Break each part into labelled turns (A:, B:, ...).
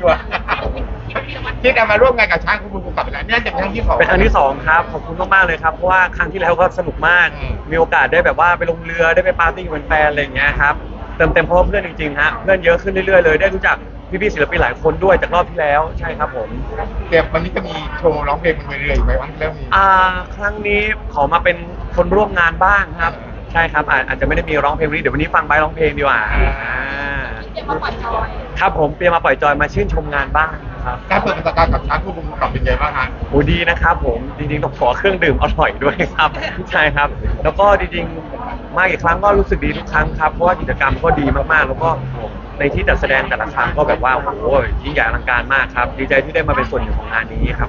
A: วที่ได้มาร่วมงานกับช้างคุณบุญกับแล้วเนี่ยจะเป็นครั้งที่สอง
B: เป็นครั้งที่สองครับขอบคุณมากๆเลยครับเพราะว่าครั้งที่แล้วก็สนุกมากมีโอกาสได้แบบว่าไปลงเรือได้ไปปาร์ตี้กับแฟนๆอะไรอย่างเงี้ยครับเติมเต็มเพราะเพื่อนจริงๆฮะเพื่อนเยอะขึ้นเรื่อยๆเลยได้รู้จักพี่ๆศิลปินหลายคนด้วยจากรอบที่แล้วใช่ครับผม
A: เดี๋ยววันนี้จะมีโชว์ร้องเพลงบนเรืออีกไหมวันที่เริ่มมี
B: ครั้งนี้ขอมาเป็นคนร่วมงานบ้างครับใช่ครับอาจจะไม่ได้มีร้องเพลงนี้เดี๋ยววันนี้ฟังใบร้องเพลงดีกว่า
C: มาปล่อยจอย
B: ครับผมเปียมาปล่อยจอยมาชื่นชมงานบ้างครับ
A: การเปิดประสบการณ์กับช้างคุณบุญกับเป็นไงบ้างฮะ
B: โอ้ดีนะครับผมจริงๆต้องขอเครื่องดื่มอร่อยด้วยครับใช่ครับแล้วก็จริงๆมาอีกครั้งก็รู้สึกดีทุกครั้งครับเพราะว่ากิจกรรมก็ดีมากๆแล้วก็ในที่จัดแสดงแต่ละครั้งก็แบบว่าโอ้โหยิ่งใหญ่อลังการมากครับดีใจที่ได้มาเป็นส่วนหนึ่งของงานนี้ครับ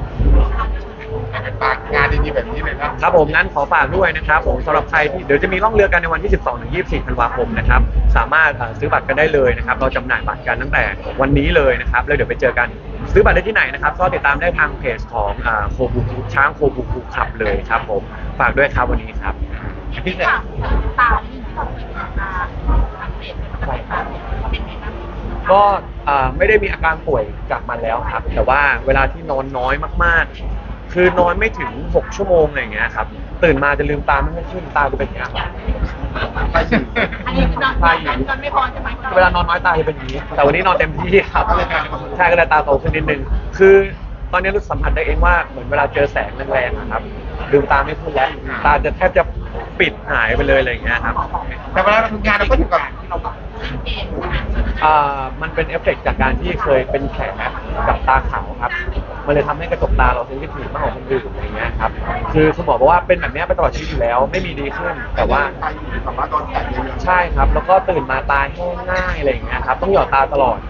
A: ฝากงานดีๆแบบนี้เลย
B: ครับผมงั้นขอฝากด้วยนะครับผมสำหรับใครที่เดี๋ยวจะมีล่องเรือกันในวันที่ 12-24 ธันวาคมนะครับสามารถซื้อบัตรกันได้เลยนะครับเราจำหน่ายบัตรกันตั้งแต่วันนี้เลยนะครับแล้วเดี๋ยวไปเจอกันซื้อบัตรได้ที่ไหนนะครับก็ติดตามได้ทางเพจของโคบูช้างโคบูขับเลยครับผมฝากด้วยครับวันนี้ครับ
A: พี่เนี่ย
C: ตาที่เราเคยสังเกตเป็นไงบ้าง
B: ก็ไม่ได้มีอาการป่วยจากมันแล้วครับแต่ว่าเวลาที่นอนน้อยมากๆคือนอนไม่ถึง6 ชั่วโมงอะไรอย่างเงี้ยครับตื่นมาจะลืมตาไม่ค่อยขึ้นตาจะเป็นอย่างเงี้ยครับ
C: อันนี้คือนอนไม่พอใช่ไหม
B: เวลานอนน้อยตาจะเป็นอย่างนี้แต่วันนี้นอนเต็มที่ครับใช่ก็เลยตาโตขึ้นนิดนึงคือตอนนี้รู้สัมผัสได้เองว่าเหมือนเวลาเจอแสงแรงๆนะครับลืมตาไม่ขึ้นแล้วตาจะแทบจะปิดหายไปเลยอะไรอย่างเงี้ยครับ
A: แต่เวลาเราทำงานเราก็ถึงกับ
B: มันเป็นเอฟเฟกต์จากการที่เคยเป็นแผลกับตาขาวครับมันเลยทำให้กระจกตาเราเซนซิทีฟมากกว่าคนอื่นอะไรเงี้ยครับคือคุณหมอบอกว่าเป็นแบบนี้ไปตลอดชีวิตอยู่แล้วไม่มีดีขึ้นแต่ว่าใช่ครับแล้วก็ตื่นมาตาแห้งง่ายอะไรอย่างเงี้ยครับต้องหยอดตาตลอด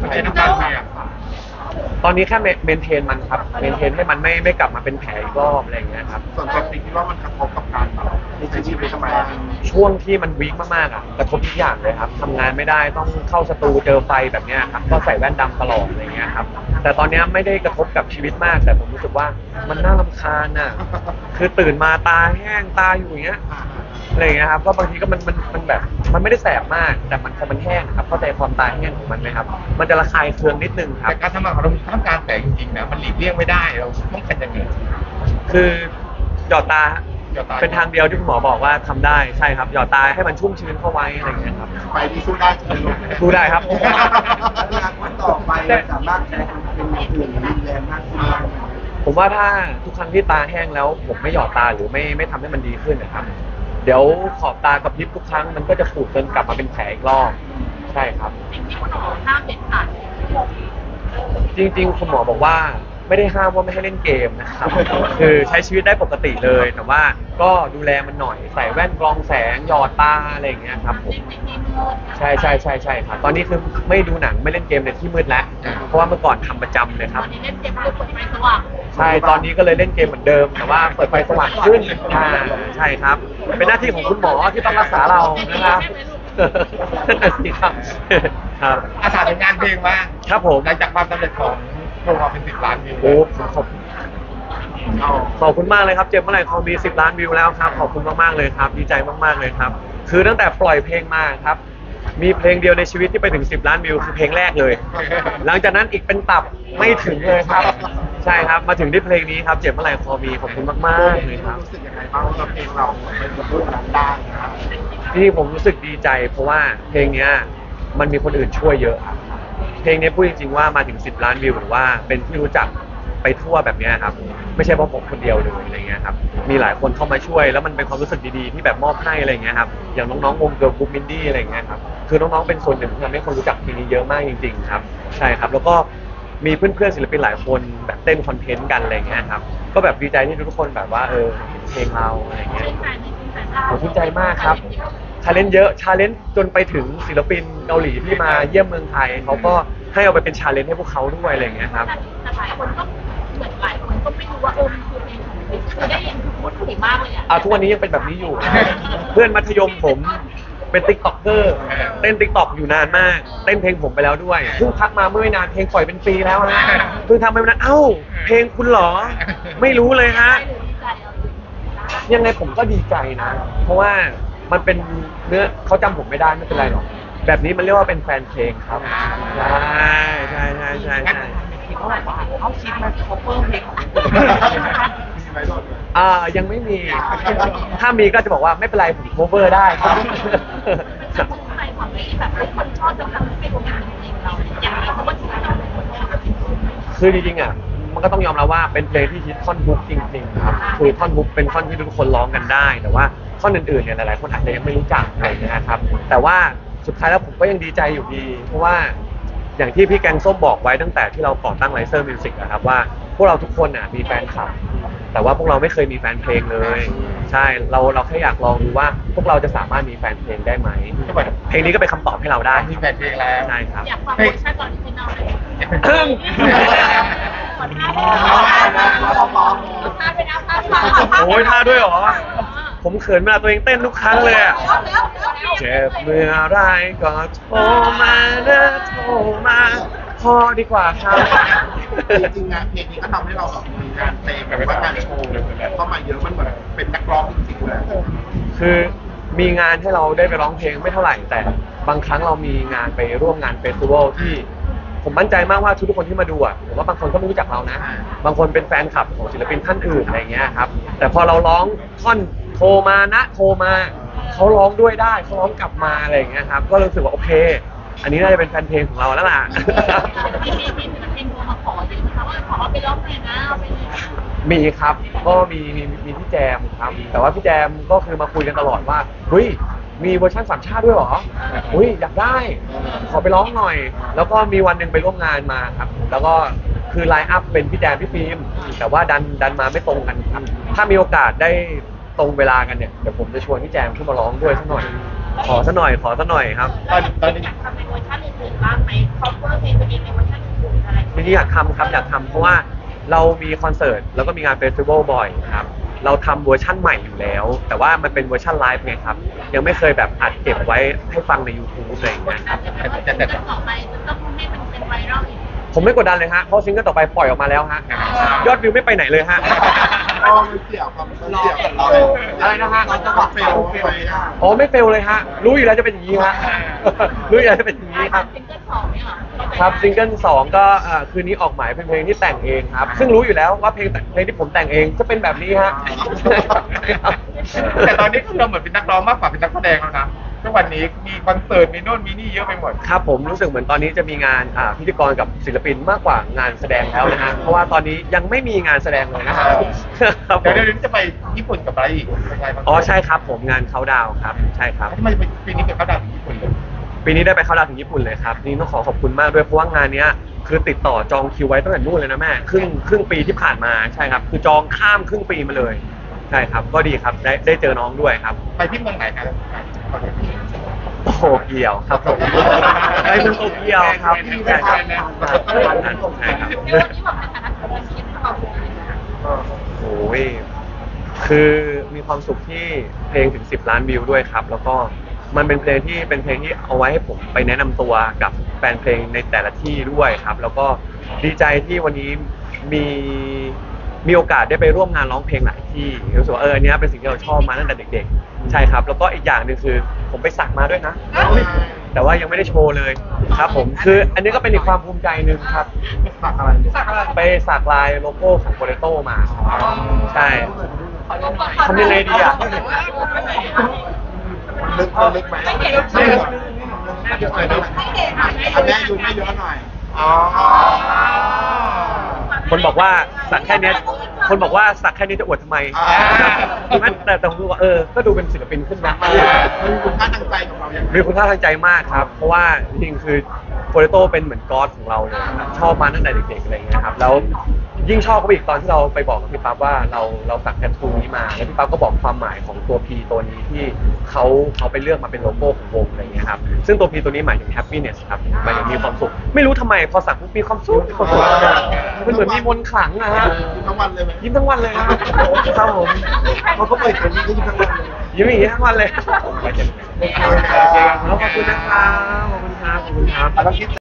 B: ตอนนี้แค่เมนเทนมันครับเมนเทนให้มันไม่กลับมาเป็นแผลอีกรอบอะไรอย่างเงี้ยครับ
A: ส่วนตัวจริงคิดว่ามันกระทบกับการใช้ชีวิตทำไม
B: ช่วงที่มันวีคมากๆอ่ะกระทบทุกอย่างเลยครับทำงานไม่ได้ต้องเข้าสตูเจอไฟแบบเนี้ยครับก็ใส่แว่นดำตลอดอะไรเงี้ยครับแต่ตอนนี้ไม่ได้กระทบกับชีวิตมากแต่ผมรู้สึกว่ามันน่ารำคาญน่ะคือตื่นมาตาแห้งตาอยู่อย่างเงี้ยอะไรเงี้ยครับก็บางทีก็มันแบบมันไม่ได้แสบมากแต่พอมันแห้งครับเข้าใจความตาแห้งของมันไหมครับมันจะระคายเคืองนิดนึงครับ
A: แต่การทำงานของเราต้องการแสงจริงๆนะมันหลีกเลี่ยงไม่ได้เราต้องกันยังไง
B: คือหยอดตาเป็นทางเดียวที่คุณหมอบอกว่าทำได้ใช่ครับหยอดตาให้มันชุ่มชื้นเข้าไว้อะไรอย่างเงี้ยครับ
A: ไปที่สู้ได้
B: สู้ได้ครับ
A: วันต่อไปสามารถใช้เป็นอื่นแรงมากขึ้น
B: ผมว่าถ้าทุกครั้งที่ตาแห้งแล้วผมไม่หยอดตาหรือไม่ทำให้มันดีขึ้นนะครับเดี๋ยวขอบตากระพริบทุกครั้งมันก็จะปูดจนกลับมาเป็นแผลอีกรอบใช่ครับ
C: สิ่งที่คุณหมอห้ามเด็ดขาด
B: จริงๆคุณหมอบอกว่าไม่ได้ห้ามว่าไม่ให้เล่นเกมนะครับคือใช้ชีวิตได้ปกติเลยแต่ว่าก็ดูแลมันหน่อยใส่แว่นกรองแสงหยอดตาอะไรอย่างเงี้ยครับผมใช่ครับตอนนี้คือไม่ดูหนังไม่เล่นเกมในที่มืดแล้วเพราะว่าเมื่อก่อนทำประจำเลยครับ
C: ตอนนี้เล่นเกมเปิดไฟสว่าง
B: ใช่ตอนนี้ก็เลยเล่นเกมเหมือนเดิมแต่ว่าเปิดไฟสว่างขึ้นใช่ครับเป็นหน้าที่ของคุณหมอที่ต้องรักษาเรานะครับนั่นสิครับ
A: ครับอาสาเป็นงานเพลงมา
B: ครับผม
A: หลังจากความสำเร็จของโปรโมทเป็น10 ล้านวิว
B: โอ้ขอบคุณมากเลยครับเจ็บเมื่อไหร่คงมี10 ล้านวิวแล้วครับขอบคุณมากๆเลยครับดีใจมากๆเลยครับคือตั้งแต่ปล่อยเพลงมาครับมีเพลงเดียวในชีวิตที่ไปถึง10 ล้านวิวคือเพลงแรกเลยหลังจากนั้นอีกเป็นตับไม่ถึงเลยครับใช่ครับมาถึงที่เพลงนี้ครับเจ็บเมื่อไหร่คอมีขอบคุณมากๆเลยครับ
A: รู้สึกยังไงบ้างว่าเพลงเราเป็นบรรลุนั้นได้ครับ
B: ที่ผมรู้สึกดีใจเพราะว่าเพลงนี้มันมีคนอื่นช่วยเยอะครับเพลงนี้พูดจริงๆว่ามาถึง10 ล้านวิวหรือว่าเป็นที่รู้จักไปทั่วแบบนี้ครับไม่ใช่เพราะผมคนเดียวเลยอะไรเงี้ยครับมีหลายคนเข้ามาช่วยแล้วมันเป็นความรู้สึกดีๆที่แบบมอบให้อะไรเงี้ยครับอย่างน้องๆวงเกิร์ลกรุ๊ปมินดี้อะไรเงี้ยครับคือน้องๆเป็นส่วนหนึ่งที่ทำให้คนรู้จักเพลงนี้เยอะมากจริงๆครับใช่ครับแล้วก็มีเพื่อนๆศิลปินหลายคนแบบเต้นคอนเทนต์กันอะไรเงี้ยครับก็แบบดีใจที่ทุกคนแบบว่าเห็นเพลงเราอะไรเงี้ยผมภูมิใจมากครับชาเลนจ์เยอะชาเลนจ์จนไปถึงศิลปินเกาหลีที่มาเยี่ยมเมืองไทยเขาก็ให้เอาไปเป็นชาเลนจ์ให้พวกเขาด้วยอะไรอย่างเงี้ยครับ
C: แต่หลายคนก็เหมือนหลายคนก็ไม่รู้ว่ามันคือเพลงของคือได้ยินพูดถึงมากเลยอ่ะ
B: ทุกวันนี้ยังเป็นแบบนี้อยู่ เพื่อนมัธยมผมเป็นติ๊กต็อกเกอร์เต้นติ๊กต็อกอยู่นานมากเต้นเพลงผมไปแล้วด้วยเพิ่งพักมาเมื่อไม่นานเพลงปล่อยเป็นปีแล้วนะเพิ่งทำไปนานเพลงคุณหรอไม่รู้เลยฮะยังไงผมก็ดีใจนะเพราะว่ามันเป็นเนื้อเขาจำผมไม่ได้ไม่เป็นไรหรอกแบบนี้มันเรียกว่าเป็นแฟนเพลงครับใช่ใช่ใช่ใช่ใช่
A: ที่เขาบอกว่าเขาคิดมา cover เพลงของคนอื่น
B: ยังไม่มี ถ้ามีก็จะบอกว่าไม่เป็นไรผม cover ได้ครับ
C: จะพูดไปความที่แบบคนชอบจะทำให้เป็นงานเพลงเราอย่างนี้เพราะว่าที่เราเป็นคนชอบ
B: คือจริงๆอ่ะมันก็ต้องยอมรับว่าเป็นเพลงที่ฮิตท่อนฮุกจริงๆครับคือท่อนฮุกเป็นท่อนที่ทุกคนร้องกันได้ แต่ว่าท่อนอื่นๆเนี่ยหลายๆคนอาจจะยังไม่รู้จักอะไรอย่างเงี้ยครับแต่ว่าสุดท้ายแล้วผมก็ยังดีใจอยู่ดีเพราะว่าอย่างที่พี่แกงส้มบอกไว้ตั้งแต่ที่เราก่อตั้งไลเซอร์มิวสิกนะครับว่าพวกเราทุกคนน่ะมีแฟนคลับแต่ว่าพวกเราไม่เคยมีแฟนเพลงเลยใช่เราแค่อยากลองดูว่าพวกเราจะสามารถมีแฟนเพลงได้ไหมเพลงนี้ก็เป็นคำตอบให้เราได้
D: มีแฟนเพลงแล้ว
B: ใช่ครับ
C: อยากฟังเวอร์ชันตอนที่เราเลย
B: โอ้ยท่าด้วยเหรอ ผมเขินเวลาตัวเองเต้นทุกครั้งเลยอะเจ็บเมื่อไรก็โทรมานะโทรมาพอดีกว่าครับ
D: จริงๆงานเพลงนี้ก็ทำให้เราแบบมีงานเพลงแบบว่างานโชว์เข้ามาเยอะมันเหมือนเป็นนักร้องจริงๆเลย
B: คือมีงานให้เราได้ไปร้องเพลงไม่เท่าไหร่แต่บางครั้งเรามีงานไปร่วมงานเฟสติวัลที่ผมมั่นใจมากว่าทุกคนที่มาดูอ่ะผมว่าบางคนก็ไม่รู้จักเรานะบางคนเป็นแฟนคลับของศิลปินท่านอื่นอะไรเงี้ยครับแต่พอเราร้องท่อนโทรมานะโทรมาเขาร้องด้วยได้เขาร้องกลับมาอะไรอย่างเงี้ยครับก็รู้สึกว่าโอเค อันนี้น่าจะเป็นแฟนเพลงของเราแล้วล่ะ
C: มีโทรมาขอเยอะนะคะว่าขอไปร้องเพลงนะเอาไปเลย
B: มีครับก็มีพี่แจมครับแต่ว่าพี่แจมก็คือมาคุยกันตลอดว่าเฮ้ยมีเวอร์ชันสามชาติด้วยเหรออุ้ยอยากได้ขอไปร้องหน่อย แล้วก็มีวันหนึ่งไปร่วมงานมาครับแล้วก็คือไลน์อัพเป็นพี่แจมพี่ฟิล์มแต่ว่าดันมาไม่ตรงกันครับถ้ามีโอกาสได้ตรงเวลากันเนี่ยเดี๋ยวผมจะชวนพี่แจมขึ้นมาร้องด้วยสักหน่อยขอสักหน่อยครับ
C: ตอนนี้ทำในเวอร์ชันอื่นๆบ้างไหม cover เพลงตัวเองในเวอร์ชันอื่นๆอะไร
B: ทีนี้อยากทำครับอยากทำเพราะว่าเรามีคอนเสิร์ตแล้วก็มีงานเฟสติวัลบ่อยครับเราทำเวอร์ชั่นใหม่อยู่แล้ว แต่ว่ามันเป็นเวอร์ชั่นไลฟ์ไงครับยังไม่เคยแบบอัดเก็บไว้ให้ฟังใน YouTube อะไรอย่างเงี้ยครับ
C: แต่ต่อไปจะต้องให้มันเป็นไวรัลอีก
B: ผมไม่กดดันเลยฮะเพราะซิงเกิลต่อไปปล่อยออกมาแล้วฮะยอดวิวไม่ไปไหนเลยฮะ
D: มันเสี่ยวครับมันเสี่ยวกับเรา
B: อะไรนะฮะ
D: เราจะบอกเฟลไปได้
B: อ๋อไม่เฟลเลยฮะรู้อยู่แล้วจะเป็นอย่างนี้ฮะ รู้อยู่แล้วจะเป็นอย่างนี้ครับ
C: ซิงเกิลสองเนี่ยเหรอ
B: ครับซิงเกิล2ก็คืนนี้ออกหมายเป็นเพลงที่แต่งเองครับซึ่งรู้อยู่แล้วว่าเพลงที่ผมแต่งเองจะเป็นแบบนี้ฮะ
D: แต่ตอนนี้คือเราเหมือนเป็นนักร้องมากกว่าเป็นนักแสดงแล้วนะทุกวันนี้มีคอนเสิร์ตมีโน่นมีนี่เยอะไปหมด
B: ครับผมรู้สึกเหมือนตอนนี้จะมีงานพิธีกรกับศิลปินมากกว่างานแสดงแล้วนะฮะเพราะว่าตอนนี้ยังไม่มีงานแสดงเลยนะครับครับผ
D: เดี๋ยว
B: ม
D: เดี๋ยวจะไปญี่ปุ่นกับอะไรอีกเป็นไงบ้าง
B: อ๋อใช่ครับผมงานเขาดาวครับใช่ครับ
D: ทำไมปีนี้เป็นเขาดังที่ญี่ปุ่นเลย
B: ปีนี้ได้ไปเข้าดาวถึงญี่ปุ่นเลยครับนี่ต้องขอบคุณมากด้วยเพราะว่างานเนี้ยคือติดต่อจองคิวไว้ตั้งแต่นู่นเลยนะแม่ครึ่งปีที่ผ่านมาใช่ครับคือจองข้ามครึ่งปีมาเลยใช่ครับก็ดีครับได้เจอน้องด้วยครับ
D: ไปที่เมืองไหนครับ
B: โตเกียวครับผมไปเมืองโตเกียวครับใช่ครับใช่ครับ
C: เดี๋ยววันนี้แบบในฐานะของชีวิตเราเป็นยังไง
B: โอ้ยคือมีความสุขที่เพลงถึง10 ล้านวิวด้วยครับแล้วก็มันเป็นเพลงที่เอาไว้ให้ผมไปแนะนำตัวกับแฟนเพลงในแต่ละที่ด้วยครับแล้วก็ดีใจที่วันนี้มีโอกาสได้ไปร่วมงานร้องเพลงหลายที่รู้สึกว่าอันนี้เป็นสิ่งที่เราชอบมาตั้งแต่เด็กๆใช่ครับแล้วก็อีกอย่างหนึ่งคือผมไปสักมาด้วยนะแต่ว่ายังไม่ได้โชว์เลยครับผมคืออันนี้ก็เป็นอีกความภูมิใจหนึ่งครับ
D: สักอะไร
B: ไปสักลายโลโก้ของโปเตโต้มาใช่ทำยังไงดีอ่ะ
D: ลึกไหม
C: ไม่เห็น
D: ไม่ลึกอันนี้อยู่ไม่เยอะหน่อยอ๋อ
B: คนบอกว่าสักแค่เนี้ยคนบอกว่าสักแค่นี้จะอวดทำไมแต่ผมรู้ว่าก็ดูเป็นศิลปินขึ้นนะ
D: มีคุณค่าทางใจกับเราอย่างไร
B: มีคุณค่าทางใจมากครับ เพราะว่าจริงๆคือโปเตโต้เป็นเหมือนก๊อดของเราเลยครับชอบมาตั้งแต่เด็กๆอะไรอย่างเงี้ยครับแล้วยิ่งชอบเขาอีกตอนที่เราไปบอกกับพี่ปั๊บว่าเราสักแทททูนี้มาแล้วพี่ปั๊บก็บอกความหมายของตัว P ตัวนี้ที่เขาไปเลือกมาเป็นโลโก้ของวงอะไรอย่างเงี้ยครับซึ่งตัว P ตัวนี้หมายถึง happiness ครับหมายถึงมีความสุขไม่รู้ทำไมพอสักปุ๊บมีความสุขมันเหมือนมีมนต์ขลังนะฮะ
D: ทั้งวันเลยไหม
B: ยิ้มทั้งวันเลยครับครับผม
D: เขาก็เปิดตัวนี้ก็ยิ้มทั้งวันเลย
B: ยิ้มอย่างนี้ทั้งวันเลยขอบคุณนะครับขอบคุณครับขอบคุณครับ
D: เราคิด